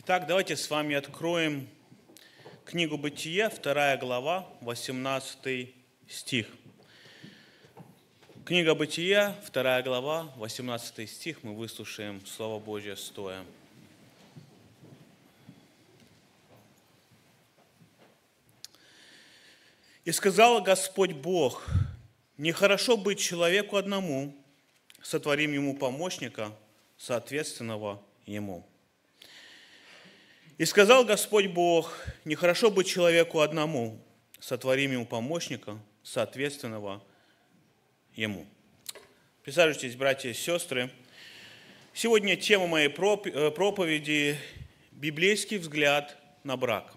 Итак, давайте с вами откроем книгу Бытие, 2 глава, 18 стих. Книга Бытия, 2 глава, 18 стих. Мы выслушаем Слово Божье стоя. «И сказал Господь Бог: нехорошо быть человеку одному, сотворим ему помощника, соответственного ему. И сказал Господь Бог: нехорошо быть человеку одному, сотворим ему помощника, соответственного ему». Присаживайтесь, братья и сестры. Сегодня тема моей проповеди – библейский взгляд на брак.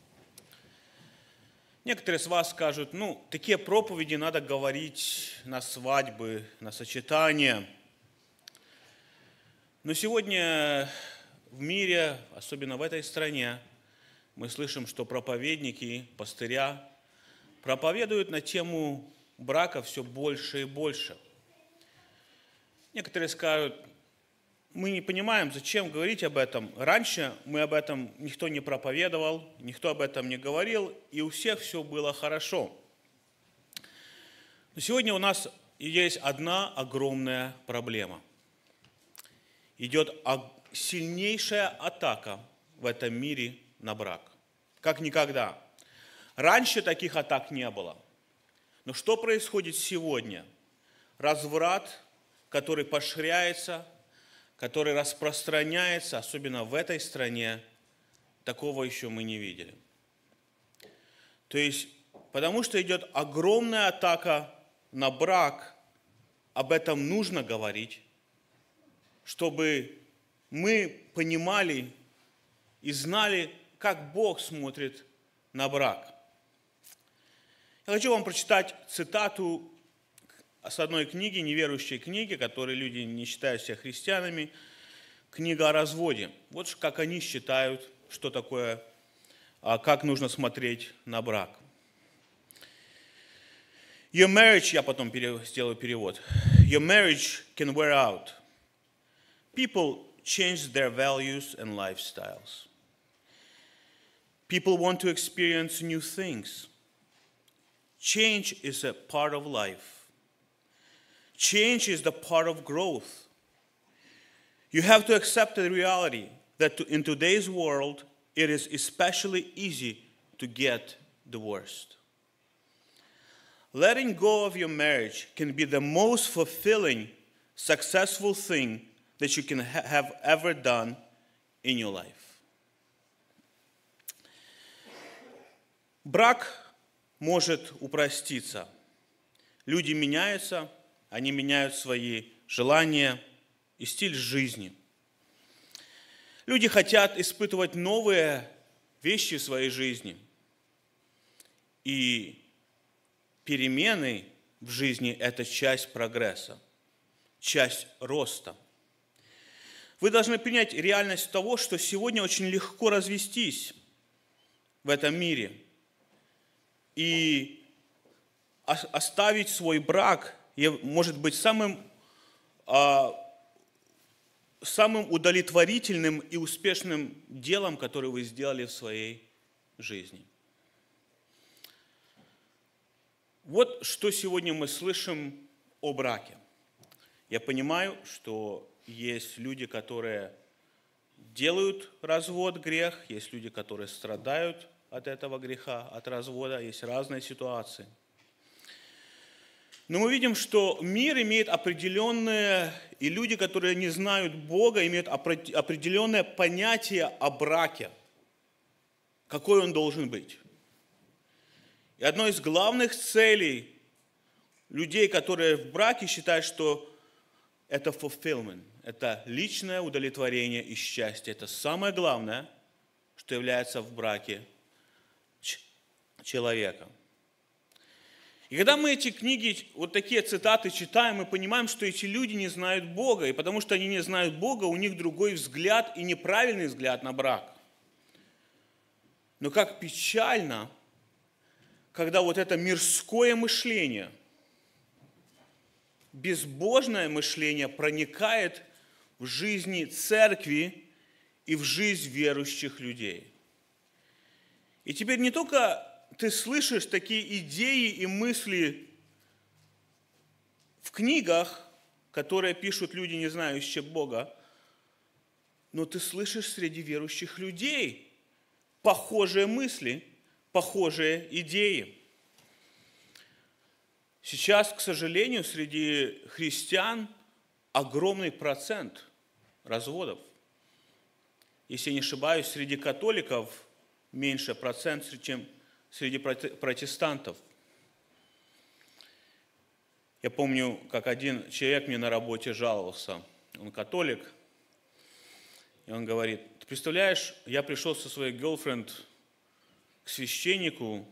Некоторые из вас скажут: такие проповеди надо говорить на свадьбы, на сочетания. Но сегодня в мире, особенно в этой стране, мы слышим, что проповедники, пастыря проповедуют на тему брака все больше и больше. Некоторые скажут: мы не понимаем, зачем говорить об этом. Раньше мы об этом никто не проповедовал, никто об этом не говорил, и у всех все было хорошо. Но сегодня у нас есть одна огромная проблема. Идет сильнейшая атака в этом мире на брак. Как никогда. Раньше таких атак не было. Но что происходит сегодня? Разврат, который поощряется, который распространяется, особенно в этой стране, такого еще мы не видели. То есть, потому что идет огромная атака на брак, об этом нужно говорить, чтобы мы понимали и знали, как Бог смотрит на брак. Я хочу вам прочитать цитату с одной книги, неверующей книги, которую люди не считают себя христианами, книга о разводе. Вот как они считают, что такое, как нужно смотреть на брак. Your marriage, я потом сделаю перевод. Your marriage can wear out. People change their values and lifestyles. People want to experience new things. Change is a part of life. Change is the part of growth. You have to accept the reality that in today's world, it is especially easy to get divorced. Letting go of your marriage can be the most fulfilling, successful thing that you can have ever done in your life. Брак может упроститься. Люди меняются, они меняют свои желания и стиль жизни. Люди хотят испытывать новые вещи в своей жизни. И перемены в жизни – это часть прогресса, часть роста. Вы должны принять реальность того, что сегодня очень легко развестись в этом мире. И оставить свой брак может быть самым удовлетворительным и успешным делом, которое вы сделали в своей жизни. Вот что сегодня мы слышим о браке. Я понимаю, что есть люди, которые делают развод грех, есть люди, которые страдают от этого греха, от развода, есть разные ситуации. Но мы видим, что мир имеет определенные, и люди, которые не знают Бога, имеют определенное понятие о браке, какой он должен быть. И одной из главных целей людей, которые в браке, считают, что это fulfillment, это личное удовлетворение и счастье. Это самое главное, что является в браке человека. И когда мы эти книги, вот такие цитаты читаем, мы понимаем, что эти люди не знают Бога. И потому что они не знают Бога, у них другой взгляд и неправильный взгляд на брак. Но как печально, когда вот это мирское мышление, безбожное мышление проникает в жизни церкви и в жизнь верующих людей. И теперь не только ты слышишь такие идеи и мысли в книгах, которые пишут люди, не знающие Бога, но ты слышишь среди верующих людей похожие мысли, похожие идеи. Сейчас, к сожалению, среди христиан огромный процент разводов. Если я не ошибаюсь, среди католиков меньше процент, чем среди протестантов. Я помню, как один человек мне на работе жаловался. Он католик. И он говорит: ты представляешь, я пришел со своей girlfriend к священнику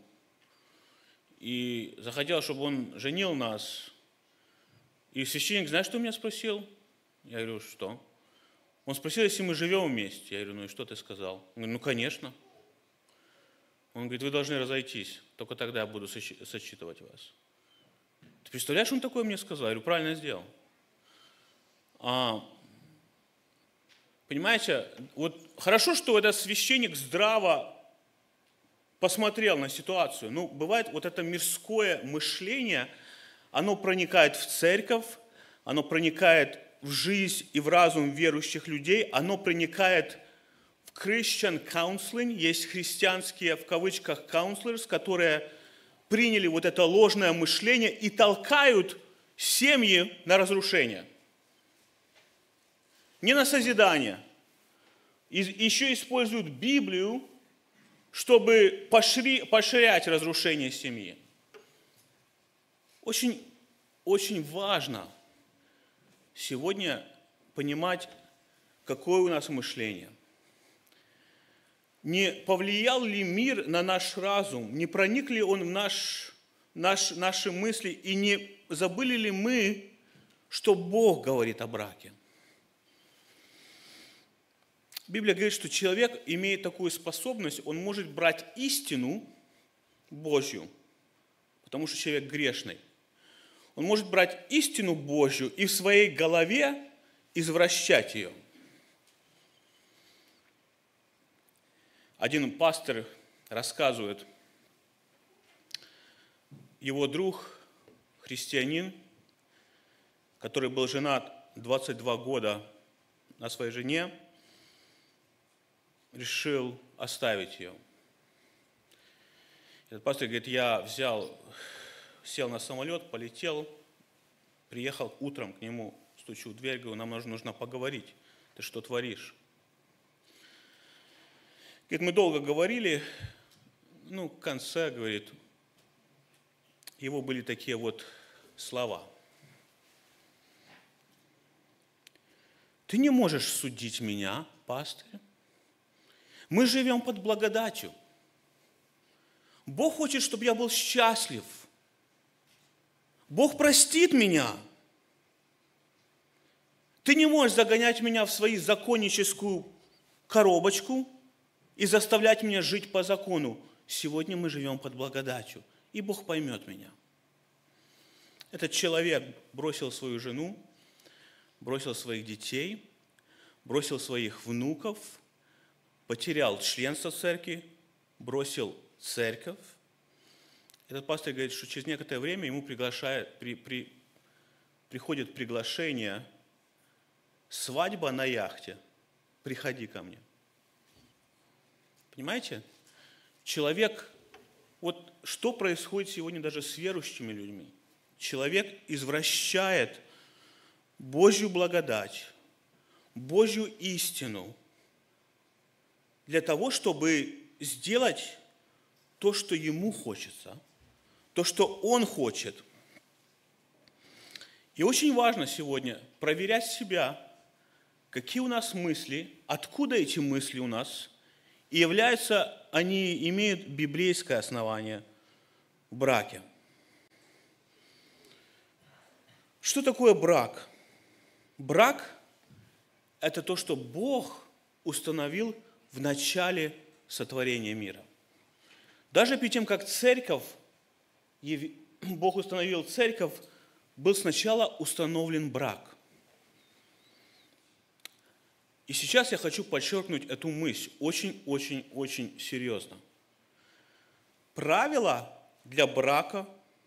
и захотел, чтобы он женил нас. И священник, знаешь, что меня спросил? Я говорю: что? Он спросил, если мы живем вместе. Я говорю: ну и что ты сказал? Он говорит: ну конечно. Он говорит: вы должны разойтись, только тогда я буду сочетывать вас. Ты представляешь, он такое мне сказал? Я говорю: правильно сделал. Понимаете, вот хорошо, что этот священник здраво посмотрел на ситуацию. Ну, бывает, вот это мирское мышление, оно проникает в церковь, оно проникает в жизнь и в разум верующих людей, оно проникает в Christian counseling. Есть христианские, в кавычках, counselors, которые приняли вот это ложное мышление и толкают семьи на разрушение. Не на созидание. И еще используют Библию, чтобы поощрять разрушение семьи. Очень, очень важно сегодня понимать, какое у нас мышление. Не повлиял ли мир на наш разум, не проник ли он в наши мысли, и не забыли ли мы, что Бог говорит о браке? Библия говорит, что человек имеет такую способность, он может брать истину Божью, потому что человек грешный. Он может брать истину Божью и в своей голове извращать ее. Один пастор рассказывает, его друг, христианин, который был женат 22 года на своей жене, решил оставить ее. Этот пастор говорит: я сел на самолет, полетел, приехал утром к нему, стучу в дверь, говорю: нам нужно поговорить, ты что творишь? Говорит: мы долго говорили, в конце, говорит, его были такие вот слова: ты не можешь судить меня, пастырь. Мы живем под благодатью. Бог хочет, чтобы я был счастлив. Бог простит меня. Ты не можешь загонять меня в свою законническую коробочку и заставлять меня жить по закону. Сегодня мы живем под благодатью, и Бог поймет меня. Этот человек бросил свою жену, бросил своих детей, бросил своих внуков, потерял членство церкви, бросил церковь. Этот пастор говорит, что через некоторое время ему приходит приглашение: свадьба на яхте, приходи ко мне. Понимаете? Человек, вот что происходит сегодня даже с верующими людьми? Человек извращает Божью благодать, Божью истину для того, чтобы сделать то, что ему хочется, то, что он хочет. И очень важно сегодня проверять себя, какие у нас мысли, откуда эти мысли у нас, и они имеют библейское основание в браке. Что такое брак? Брак – это то, что Бог установил в начале сотворения мира. Даже перед тем, как Бог установил церковь, был сначала установлен брак. И сейчас я хочу подчеркнуть эту мысль очень серьезно. Правила для брака,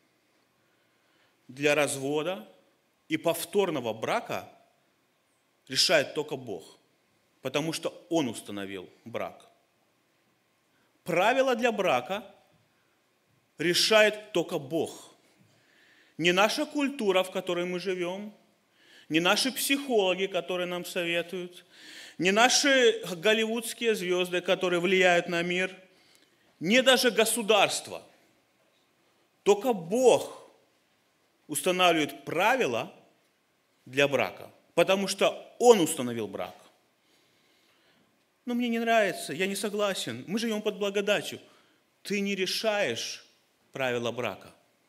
для развода и повторного брака решает только Бог, потому что Он установил брак. Правила для брака решает только Бог. Не наша культура, в которой мы живем, не наши психологи, которые нам советуют, не наши голливудские звезды, которые влияют на мир, не даже государство. Только Бог устанавливает правила для брака, потому что Он установил брак. Но мне не нравится, я не согласен, мы живем под благодатью. Ты не решаешь правила брака.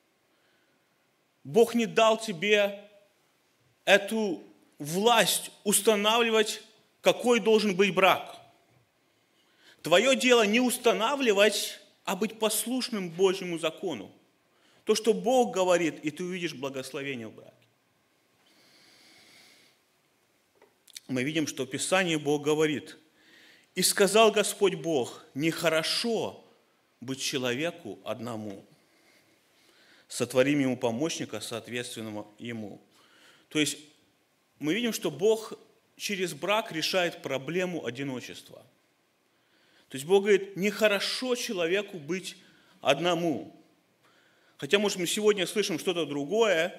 Бог не дал тебе эту власть устанавливать, какой должен быть брак. Твое дело не устанавливать, а быть послушным Божьему закону. То, что Бог говорит, и ты увидишь благословение в браке. Мы видим, что в Писании Бог говорит: «И сказал Господь Бог, нехорошо быть человеку одному. Сотворим ему помощника, соответственного ему». То есть мы видим, что Бог через брак решает проблему одиночества. То есть Бог говорит, нехорошо человеку быть одному. Хотя, может, мы сегодня слышим что-то другое.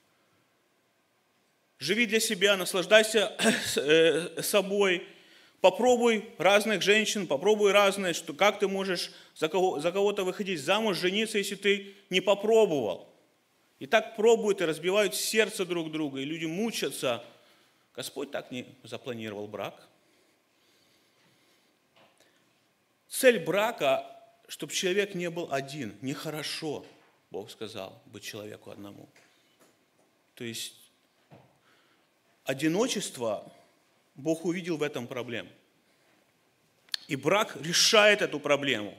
Живи для себя, наслаждайся собой. Попробуй разных женщин, попробуй разные, что, как ты можешь за кого-то выходить замуж, жениться, если ты не попробовал. И так пробуют и разбивают сердце друг друга, и люди мучатся. Господь так не запланировал брак. Цель брака, чтобы человек не был один. Нехорошо, Бог сказал, быть человеку одному. То есть одиночество, Бог увидел в этом проблему. И брак решает эту проблему.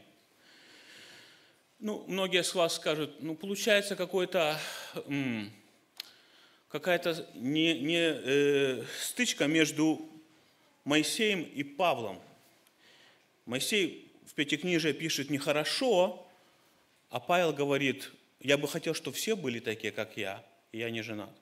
Многие из вас скажут, получается какая-то стычка между Моисеем и Павлом. Моисей в Пятикнижии пишет нехорошо, а Павел говорит, я бы хотел, чтобы все были такие, как я, и я не женат.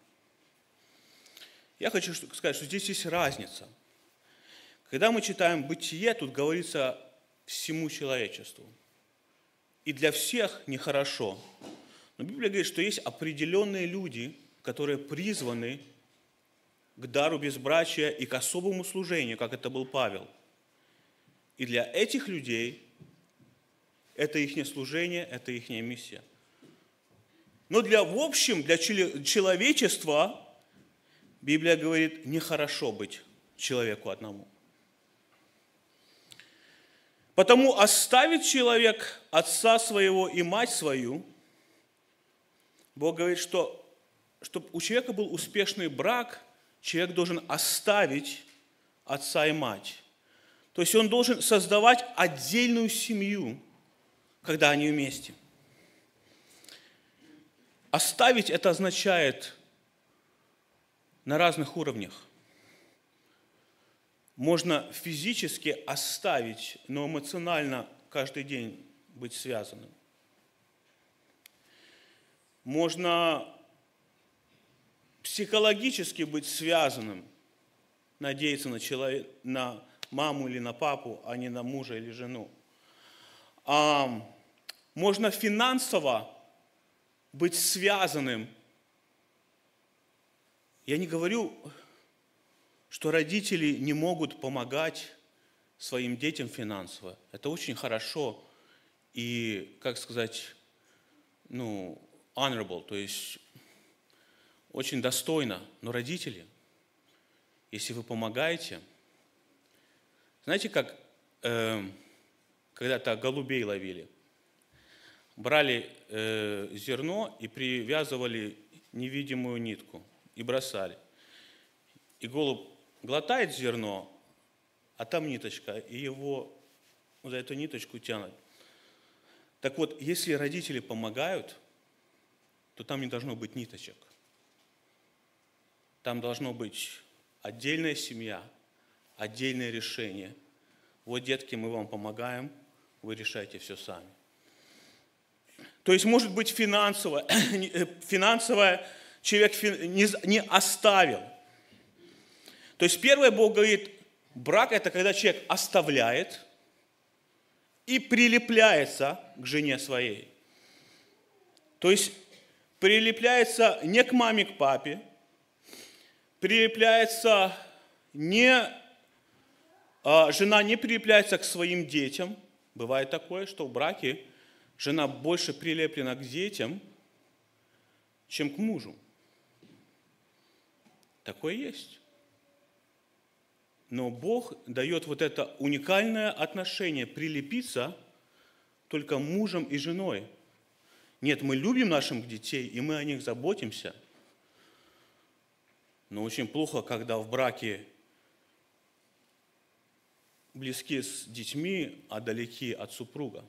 Я хочу сказать, что здесь есть разница. Когда мы читаем Бытие, тут говорится всему человечеству. И для всех нехорошо. Но Библия говорит, что есть определенные люди, которые призваны к дару безбрачия и к особому служению, как это был Павел. И для этих людей это их служение, это их миссия. Но в общем, для человечества Библия говорит, нехорошо быть человеку одному. Потому оставит человек отца своего и мать свою. Бог говорит, что чтобы у человека был успешный брак, человек должен оставить отца и мать. То есть он должен создавать отдельную семью, когда они вместе. Оставить это означает на разных уровнях. Можно физически оставить, но эмоционально каждый день быть связанным. Можно психологически быть связанным, надеяться на маму или на папу, а не на мужа или жену. Можно финансово быть связанным. Я не говорю, что родители не могут помогать своим детям финансово. Это очень хорошо и, honorable, то есть очень достойно. Но родители, если вы помогаете, знаете, как когда-то голубей ловили? Брали зерно и привязывали невидимую нитку и бросали. И голубь глотает зерно, а там ниточка, и его за эту ниточку тянут. Так вот, если родители помогают, то там не должно быть ниточек. Там должна быть отдельная семья, отдельные решения. Вот, детки, мы вам помогаем, вы решайте все сами. То есть, может быть, финансово человек не оставил. То есть, первое, Бог говорит, брак – это когда человек оставляет и прилепляется к жене своей. То есть, прилепляется не к маме, к папе, прилепляется жена не прилепляется к своим детям. Бывает такое, что в браке жена больше прилеплена к детям, чем к мужу. Такое есть. Но Бог дает вот это уникальное отношение прилепиться только мужем и женой. Нет, мы любим наших детей, и мы о них заботимся. Но очень плохо, когда в браке близки с детьми, а далеки от супруга.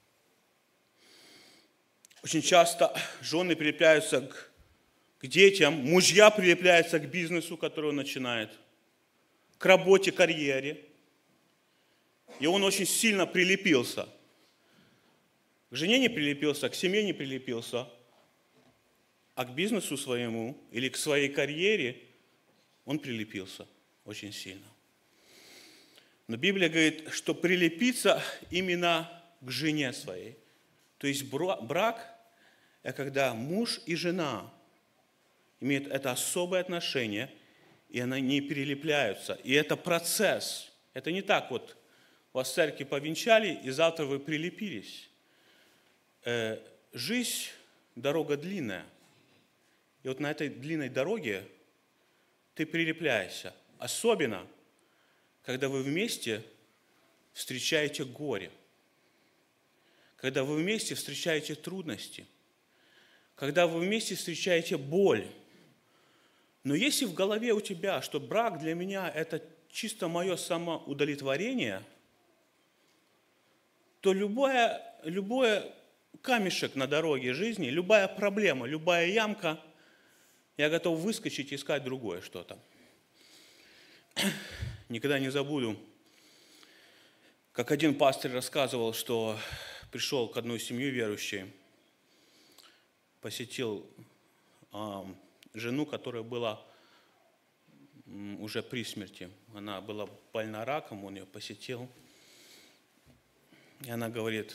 Очень часто жены прилепляются к детям, мужья прилепляются к бизнесу, который он начинает, к работе, карьере. И он очень сильно прилепился. К жене не прилепился, к семье не прилепился, а к бизнесу своему или к своей карьере он прилепился очень сильно. Но Библия говорит, что прилепиться именно к жене своей. То есть брак – это когда муж и жена имеют это особое отношение, и они не перелепляются. И это процесс. Это не так вот вас в церкви повенчали, и завтра вы прилепились. Жизнь – дорога длинная. И вот на этой длинной дороге ты прилепляешься. Особенно, когда вы вместе встречаете горе, когда вы вместе встречаете трудности, когда вы вместе встречаете боль. Но если в голове у тебя, что брак для меня – это чисто мое самоудовлетворение, то любой камешек на дороге жизни, любая проблема, любая ямка, я готов выскочить и искать другое что-то. Никогда не забуду, как один пастор рассказывал, что пришел к одной семье верующей, посетил жену, которая была уже при смерти. Она была больна раком, он ее посетил. И она говорит,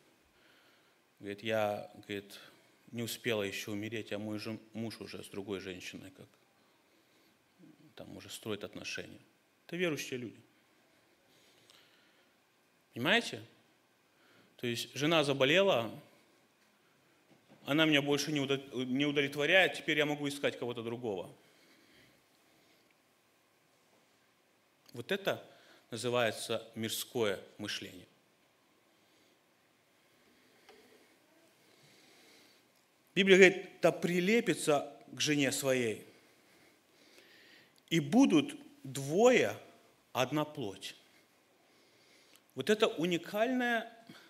я не успела еще умереть, а мой муж уже с другой женщиной, как там уже строит отношения. Это верующие люди. Понимаете? То есть жена заболела, она меня больше не удовлетворяет, теперь я могу искать кого-то другого. Вот это называется мирское мышление. Библия говорит, да прилепится к жене своей, и будут двое одна плоть. Вот это уникальное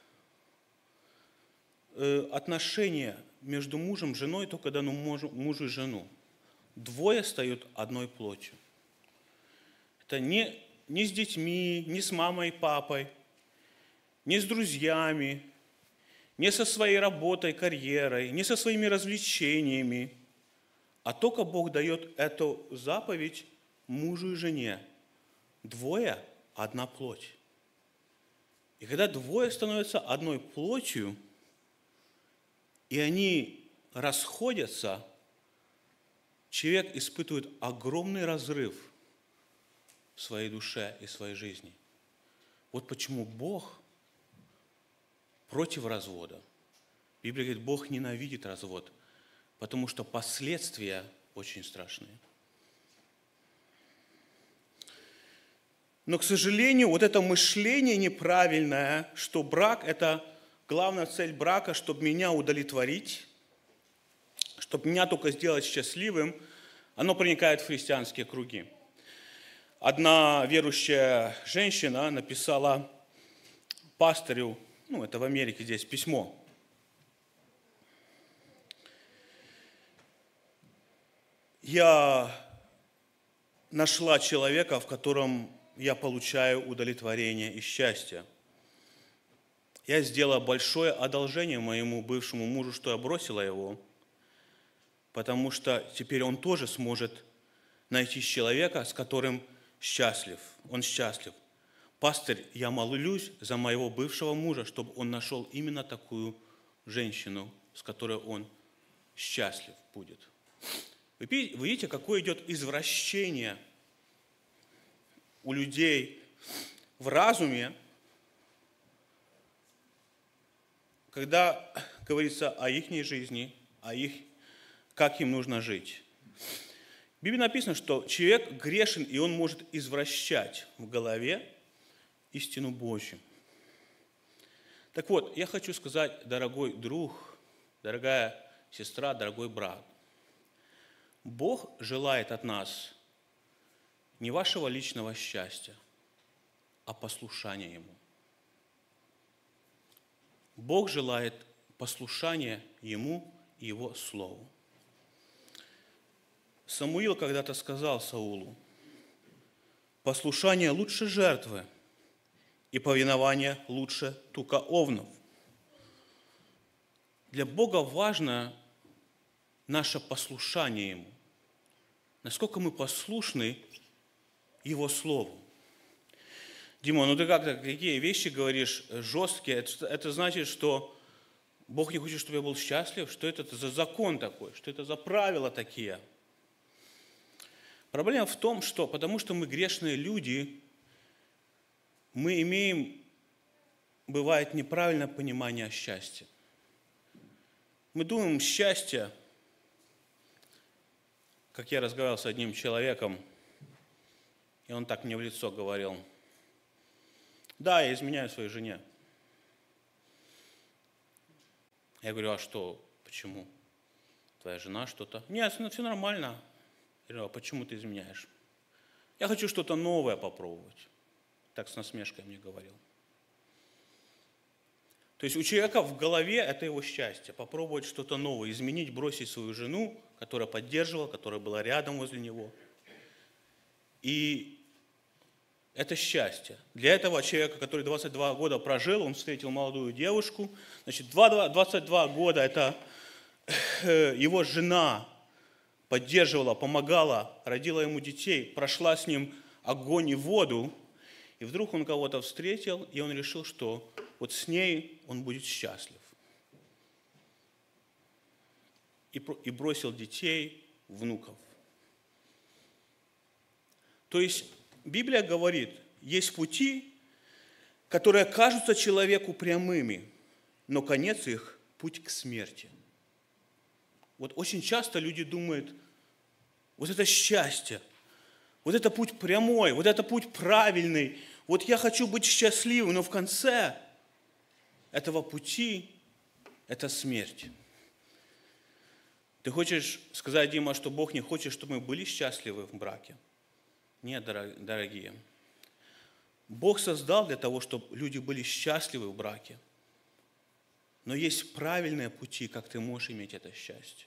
отношение между мужем и женой, только когда мужу и жену. Двое стают одной плотью. Это не с детьми, не с мамой и папой, не с друзьями, не со своей работой, карьерой, не со своими развлечениями, а только Бог дает эту заповедь мужу и жене. Двое – одна плоть. И когда двое становятся одной плотью, и они расходятся, человек испытывает огромный разрыв в своей душе и своей жизни. Вот почему Бог против развода. Библия говорит, Бог ненавидит развод, потому что последствия очень страшные. Но, к сожалению, вот это мышление неправильное, что брак – это главная цель брака, чтобы меня удовлетворить, чтобы меня только сделать счастливым, оно проникает в христианские круги. Одна верующая женщина написала пастырю, это в Америке здесь, письмо. Я нашла человека, в котором я получаю удовлетворение и счастье. Я сделала большое одолжение моему бывшему мужу, что я бросила его, потому что теперь он тоже сможет найти человека, с которым счастлив. Он счастлив. Пастырь, я молюсь за моего бывшего мужа, чтобы он нашел именно такую женщину, с которой он счастлив будет. Вы видите, какое идет извращение у людей в разуме, когда говорится о их жизни, как им нужно жить. В Библии написано, что человек грешен, и он может извращать в голове истину Божью. Так вот, я хочу сказать, дорогой друг, дорогая сестра, дорогой брат, Бог желает от нас не вашего личного счастья, а послушания Ему. Бог желает послушания Ему и Его Слову. Самуил когда-то сказал Саулу: послушание лучше жертвы, и повинование лучше тука овнов. Для Бога важно наше послушание Ему. Насколько мы послушны Его Слову. Дима, ну ты как-то какие вещи говоришь жесткие? Это значит, что Бог не хочет, чтобы я был счастлив? Что это за закон такой? Что это за правила такие? Проблема в том, что потому что мы грешные люди, мы имеем, бывает, неправильное понимание счастья. Мы думаем, счастье, как я разговаривал с одним человеком, и он так мне в лицо говорил: да, я изменяю своей жене. Я говорю: а что, почему? Твоя жена что-то? Нет, все нормально. Я говорю: а почему ты изменяешь? Я хочу что-то новое попробовать. Так с насмешкой мне говорил. То есть у человека в голове это его счастье. Попробовать что-то новое, изменить, бросить свою жену, которая поддерживала, которая была рядом возле него. И это счастье. Для этого человека, который 22 года прожил, он встретил молодую девушку. Значит, 22 года это его жена поддерживала, помогала, родила ему детей, прошла с ним огонь и воду. И вдруг он кого-то встретил, и он решил, что вот с ней он будет счастлив. И бросил детей, внуков. То есть Библия говорит, есть пути, которые кажутся человеку прямыми, но конец их – путь к смерти. Вот очень часто люди думают, вот это счастье, вот это путь прямой, вот это путь правильный, вот я хочу быть счастливым, но в конце этого пути – это смерть. Ты хочешь сказать, Дима, что Бог не хочет, чтобы мы были счастливы в браке? Нет, дорогие. Бог создал для того, чтобы люди были счастливы в браке. Но есть правильные пути, как ты можешь иметь это счастье.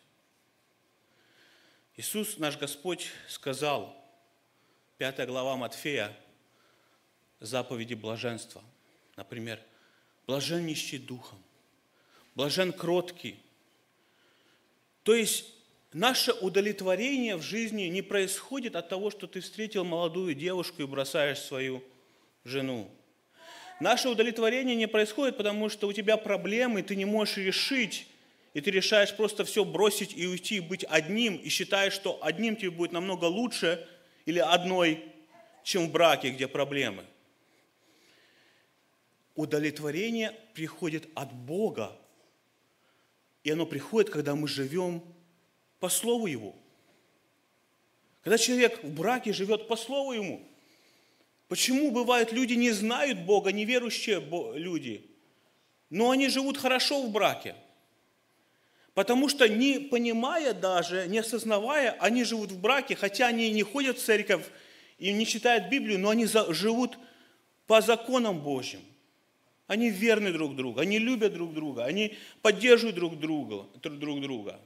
Иисус, наш Господь, сказал, 5 глава Матфея, заповеди блаженства. Например, блажен нищий духом, блажен кроткий. То есть наше удовлетворение в жизни не происходит от того, что ты встретил молодую девушку и бросаешь свою жену. Наше удовлетворение не происходит, потому что у тебя проблемы, ты не можешь решить, и ты решаешь просто все бросить и уйти, быть одним, и считаешь, что одним тебе будет намного лучше, или одной, чем в браке, где проблемы. Удовлетворение приходит от Бога, и оно приходит, когда мы живем по Слову Его. Когда человек в браке живет по Слову Ему. Почему бывает, люди не знают Бога, неверующие люди, но они живут хорошо в браке? Потому что не понимая даже, не осознавая, они живут в браке, хотя они не ходят в церковь и не читают Библию, но они живут по законам Божьим. Они верны друг другу, они любят друг друга, они поддерживают друг друга.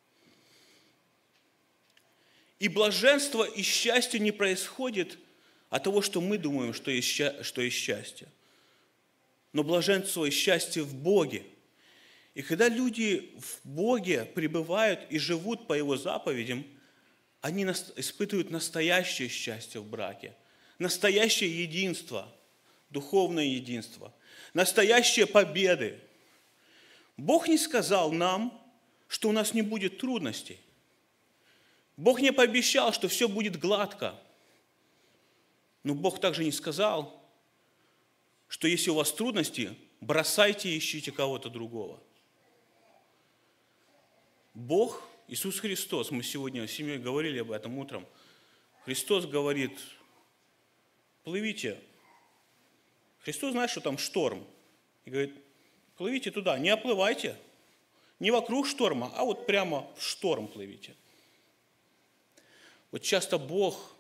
И блаженство и счастье не происходит от того, что мы думаем, что есть счастье. Но блаженство и счастье в Боге. И когда люди в Боге пребывают и живут по Его заповедям, они испытывают настоящее счастье в браке, настоящее единство, духовное единство, настоящие победы. Бог не сказал нам, что у нас не будет трудностей. Бог не пообещал, что все будет гладко. Но Бог также не сказал, что если у вас трудности, бросайте и ищите кого-то другого. Бог, Иисус Христос, мы сегодня с семьей говорили об этом утром, Христос говорит, плывите. Христос знает, что там шторм. И говорит, плывите туда, не оплывайте. Не вокруг шторма, а вот прямо в шторм плывите. Вот часто Бог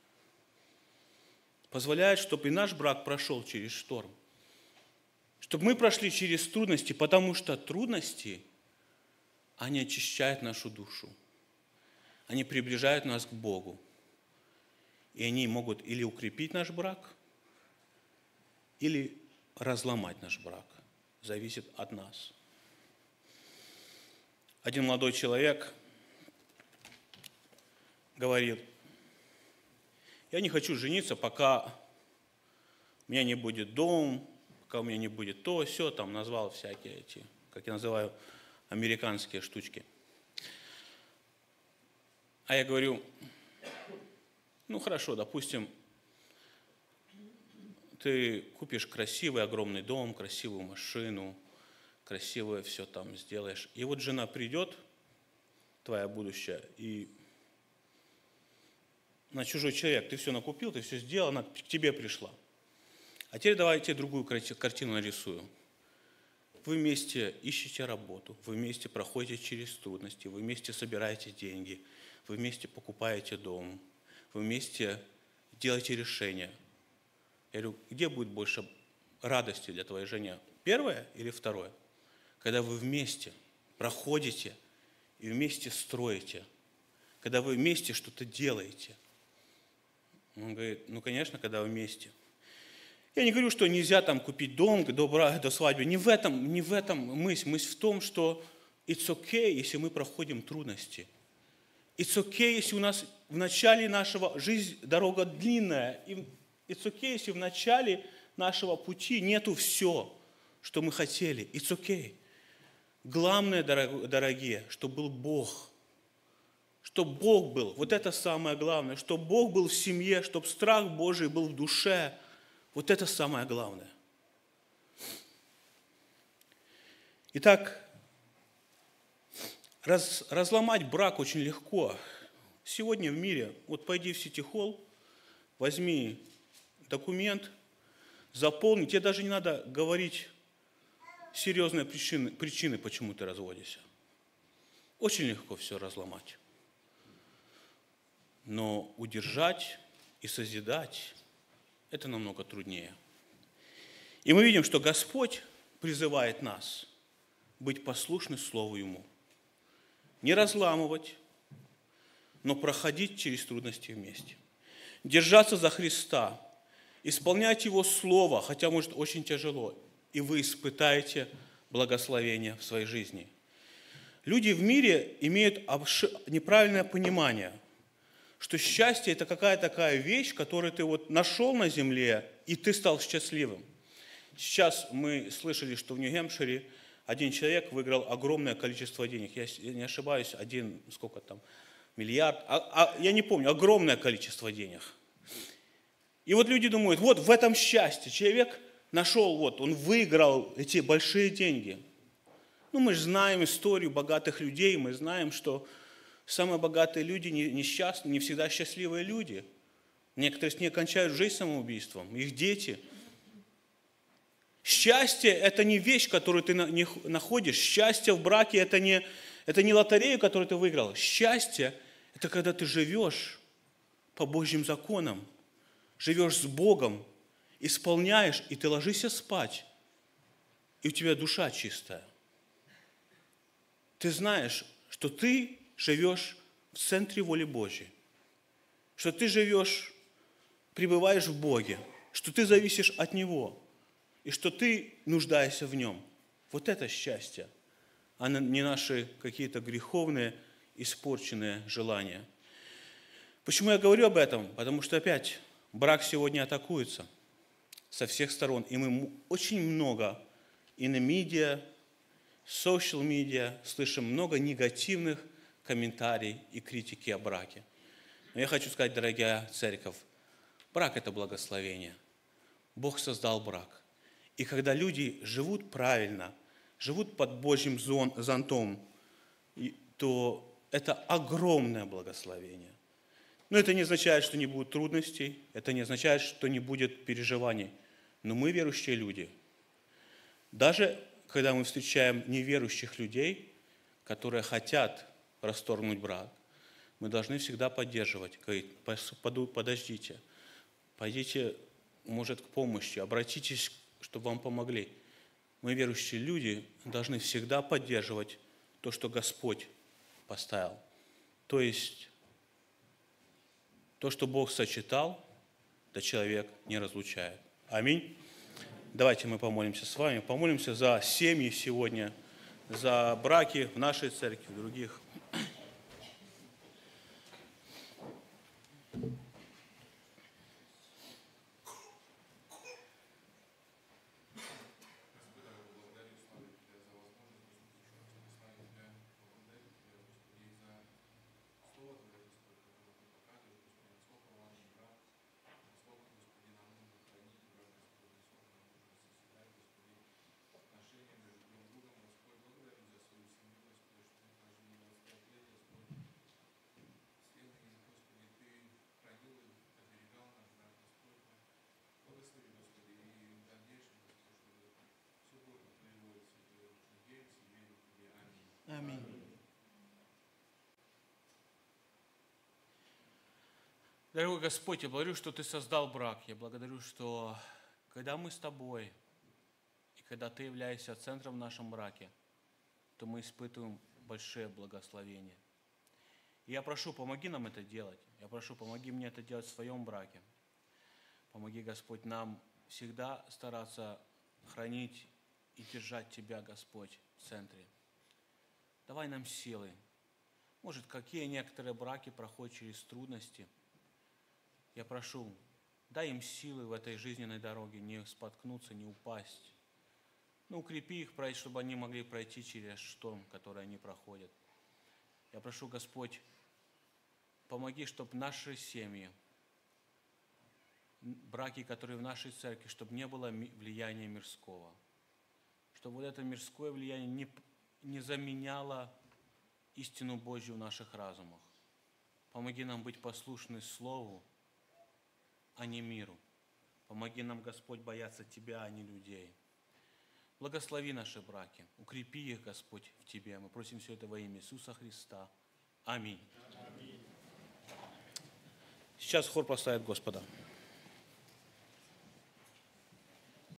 позволяет, чтобы и наш брак прошел через шторм. Чтобы мы прошли через трудности, потому что трудности, они очищают нашу душу. Они приближают нас к Богу. И они могут или укрепить наш брак, или разломать наш брак. Зависит от нас. Один молодой человек говорит, я не хочу жениться, пока у меня не будет дом, пока у меня не будет то, сё, там назвал всякие эти, как я называю, американские штучки. А я говорю, ну хорошо, допустим, ты купишь красивый огромный дом, красивую машину, красивое все там сделаешь. И вот жена придет, твоя будущая, и на чужой человек, ты все накупил, ты все сделал, она к тебе пришла. А теперь давай я тебе другую картину нарисую. Вы вместе ищете работу, вы вместе проходите через трудности, вы вместе собираете деньги, вы вместе покупаете дом, вы вместе делаете решения. Я говорю, где будет больше радости для твоей жены? Первое или второе? Когда вы вместе проходите и вместе строите, когда вы вместе что-то делаете. Он говорит, ну, конечно, когда вы вместе. Я не говорю, что нельзя там купить дом до свадьбы. Не в этом мысль. Мысль в том, что it's okay, если мы проходим трудности. It's okay, если у нас в начале нашего жизни дорога длинная. И it's okay, если в начале нашего пути нету все, что мы хотели. It's okay. Главное, дорогие, чтобы был Бог. Чтобы Бог был. Вот это самое главное. Чтобы Бог был в семье, чтобы страх Божий был в душе. Вот это самое главное. Итак, разломать брак очень легко. Сегодня в мире, вот пойди в Сити-холл, возьми документ, заполни. Тебе даже не надо говорить серьезные причины, почему ты разводишься. Очень легко все разломать. Но удержать и созидать – это намного труднее. И мы видим, что Господь призывает нас быть послушны Слову Ему. Не разламывать, но проходить через трудности вместе. Держаться за Христа, исполнять Его Слово, хотя, может, очень тяжело, и вы испытаете благословение в своей жизни. Люди в мире имеют неправильное понимание, что счастье – это какая-то такая вещь, которую ты вот нашел на земле, и ты стал счастливым. Сейчас мы слышали, что в Нью-Гэмпшире один человек выиграл огромное количество денег. Я не ошибаюсь, миллиард, я не помню, огромное количество денег. И вот люди думают, вот в этом счастье. Человек нашел, он выиграл эти большие деньги. Ну, мы же знаем историю богатых людей, мы знаем, что самые богатые люди несчастны, не всегда счастливые люди. Некоторые с ней кончают жизнь самоубийством, их дети. Счастье – это не вещь, которую ты находишь. Счастье в браке – это не лотерея, которую ты выиграл. Счастье – это когда ты живешь по Божьим законам, живешь с Богом, исполняешь, и ты ложишься спать, и у тебя душа чистая. Ты знаешь, что ты живешь в центре воли Божьей, что ты живешь пребываешь в Боге, что ты зависишь от Него, и что ты нуждаешься в Нем. Вот это счастье, а не наши какие-то греховные, испорченные желания. Почему я говорю об этом? Потому что опять брак сегодня атакуется со всех сторон. И мы очень много и на медиа, social media слышим много негативных комментариев и критики о браке. Но я хочу сказать, дорогая церковь, брак – это благословение. Бог создал брак. И когда люди живут правильно, живут под Божьим зонтом, то это огромное благословение. Но это не означает, что не будет трудностей, это не означает, что не будет переживаний. Но мы верующие люди. Даже когда мы встречаем неверующих людей, которые хотят расторгнуть брак, мы должны всегда поддерживать, говорить: подождите, пойдите, может, к помощи, обратитесь, чтобы вам помогли. Мы, верующие люди, должны всегда поддерживать то, что Господь поставил. То есть, то, что Бог сочетал, да человек не разлучает. Аминь. Давайте мы помолимся с вами. Помолимся за семьи сегодня, за браки в нашей церкви, в других. Аминь. Дорогой Господь, я благодарю, что Ты создал брак. Я благодарю, что когда мы с Тобой, и когда Ты являешься центром в нашем браке, то мы испытываем большие благословения. И я прошу, помоги нам это делать. Я прошу, помоги мне это делать в своем браке. Помоги, Господь, нам всегда стараться хранить и держать Тебя, Господь, в центре. Давай нам силы. Может, какие некоторые браки проходят через трудности. Я прошу, дай им силы в этой жизненной дороге не споткнуться, не упасть. Укрепи их, чтобы они могли пройти через шторм, который они проходят. Я прошу, Господь, помоги, чтобы наши семьи, браки, которые в нашей церкви, чтобы не было влияния мирского. Чтобы вот это мирское влияние не заменяло истину Божью в наших разумах. Помоги нам быть послушны Слову, а не миру. Помоги нам, Господь, бояться Тебя, а не людей. Благослови наши браки, укрепи их, Господь, в Тебе. Мы просим все это во имя Иисуса Христа. Аминь. Сейчас хор прославит Господа.